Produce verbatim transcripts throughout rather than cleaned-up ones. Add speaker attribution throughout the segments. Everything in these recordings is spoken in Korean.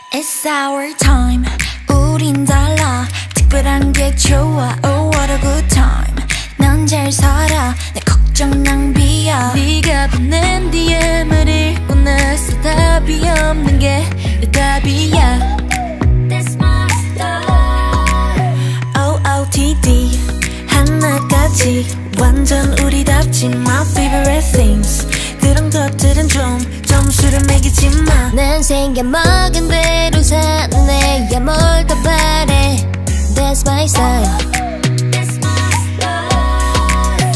Speaker 1: It's our time. 우린 달라. 특별한 게 좋아. Oh what a good time. 넌 잘 살아. 내 걱정 낭비야.
Speaker 2: 네가 보낸 디엠을 읽고 나서 답이 없는 게 내 답이야.
Speaker 1: That's my style. O O T D 하나까지 완전 우리답지. My favorite things. 그런 것들은 좀 점수를 매기지 마.
Speaker 2: 난 생겨먹은 대로 사네. 야 뭘 더 바래. That's my style.
Speaker 1: That's my style.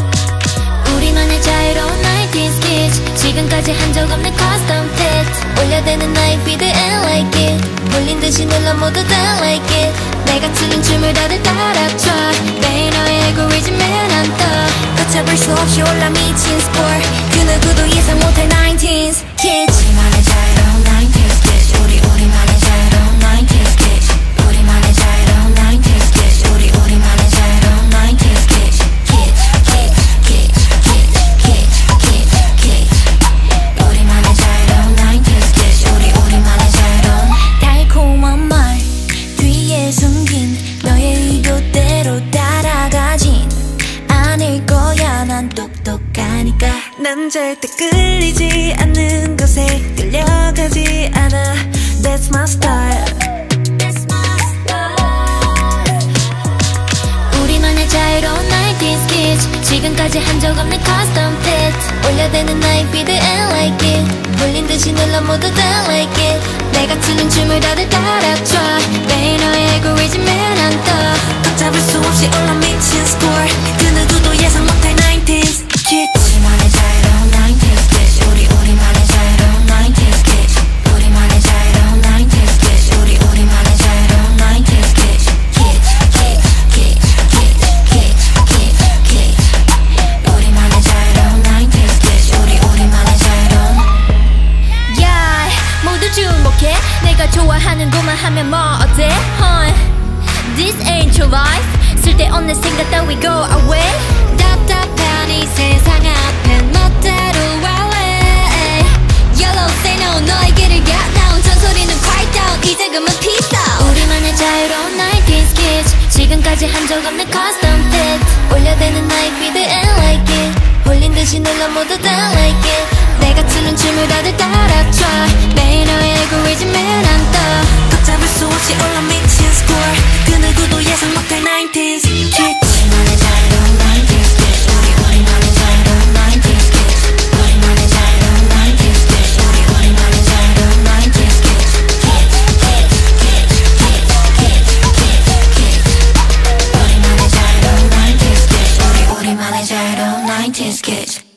Speaker 2: 우리만의 자유로운 나인티즈 Kitsch. 지금까지 한 적 없는 custom fit. 올려대는 나의 feed and like it. 몰린 듯이 눌러 모두 다 like it. 내가 추는 춤을 다들 따라춰. 매일 너의 알고리즘에 난 떠.
Speaker 1: 걷잡을 수 없이 올라 미친 score. 그 누구도 예상 못할 나인티즈 Kitsch.
Speaker 2: 우리만의 자유로운 나인티즈 Kitsch. 우리 우리만의 자유로운 나인티즈 Kitsch. 우리만의 자유로운 나인티즈 Kitsch. 우리 우리만의 자유로운 나인티즈 Kitsch. Kitsch, Kitsch, Kitsch, Kitsch, Kitsch, Kitsch. 우리만의 자유로운 나인티즈 Kitsch. 우리 우리만의 자유로운.
Speaker 1: 달콤한 말 뒤에 숨긴 너의 의도대로 따라가진 않을 거야. 난 똑똑하니까. 난 절대 끌리지 않는 것에 끌려가지 않아. That's my style. That's my style.
Speaker 2: 우리만의 자유로운 나인티즈 Kitsch. 지금까지 한 적 없는 custom fit. 올려대는 나의 feed and like it. 몰린 듯이 눌러 모두 다 like it. 내가 추는 춤을 다들 따라춰. 매일 너의 알고리즘에 난 떠.
Speaker 1: 걷잡을 수 없이 올라 미친 score. 그 누구도 예상 못할 나인티즈 Kitsch.
Speaker 2: 우리만의 자유로운 나인티즈 Kitsch. 우리 우리만의 자유로운 나인티즈 Kitsch. 우리만의 자유로운 나인티즈 Kitsch. 우리 우리만의 자유로운 나인티즈 Kitsch. Kitsch, Kitsch, Kitsch, Kitsch, Kitsch, Kitsch. 우리만의 자유로운 나인티즈 Kitsch. 우리 우리만의 자유로운. Yeah, 모두 주목해. 내가 좋아하는 것만 하면 뭐 어때? Huh? This ain't your life. 쓸데없는 생각 따위 go away. 답답한 이 세상 앞엔 멋대로 wallet. Yellow say no. 너의 길을 get down. 전소리는 quiet down. 이제 그만 peace out. 우리만의 자유로운 나인티즈 Kitsch. 지금까지 한 적 없는 custom fit. 올려대는 나의 feed and like it. 홀린 듯이 눌러 모두 다 like it. 내가 추는 춤을 다들 따라춰. 매일 너의 알고리즘에 난 떠.
Speaker 1: 걷잡을 수 없이 올라 미친 score. 그 누구도 예상 못할 나인티즈 Kitsch.
Speaker 2: 우리만의 자유로운 나인티즈 Kitsch. 우리 우리만의 자유로운 나인티즈 Kitsch. 우리만의 자유로운 나인티즈 Kitsch. 우리 우리만의 자유로운 나인티즈 Kitsch. Kitsch, Kitsch, Kitsch, Kitsch, Kitsch, Kitsch. 우리만의 자유로운 나인티즈 Kitsch. 우리 우리만의 자유로운 나인티즈 Kitsch.